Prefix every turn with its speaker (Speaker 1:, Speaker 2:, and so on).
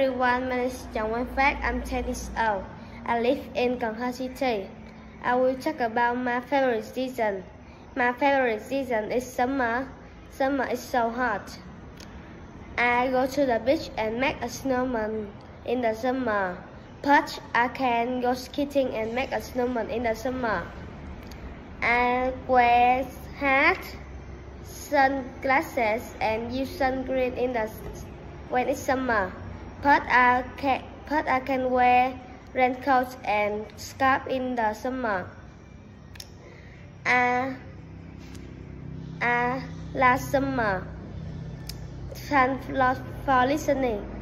Speaker 1: everyone. My name is Chong Wan Phát. I'm 10 years old. I live in Cần Thơ City. I will talk about my favorite season. My favorite season is summer. Summer is so hot. I go to the beach and make a snowman in the summer. But I can go skating and make a snowman in the summer. I wear hat, sunglasses, and use sun cream when it's summer. But I can wear raincoat and scarf in the summer. Last summer. Thanks a lot for listening.